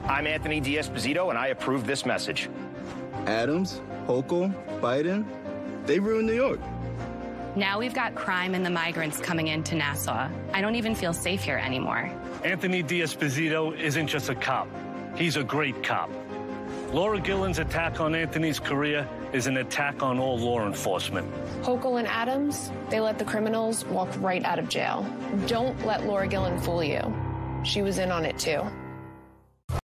I'm Anthony D'Esposito, and I approve this message. Adams, Hochul, Biden, they ruined New York. Now we've got crime and the migrants coming into Nassau. I don't even feel safe here anymore. Anthony D'Esposito isn't just a cop. He's a great cop. Laura Gillen's attack on Anthony's career is an attack on all law enforcement. Hochul and Adams, they let the criminals walk right out of jail. Don't let Laura Gillen fool you. She was in on it too.